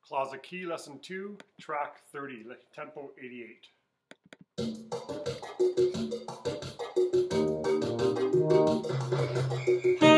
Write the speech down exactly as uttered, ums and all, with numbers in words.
Closet Key, Lesson two, Track thirty, Tempo eighty-eight. Thank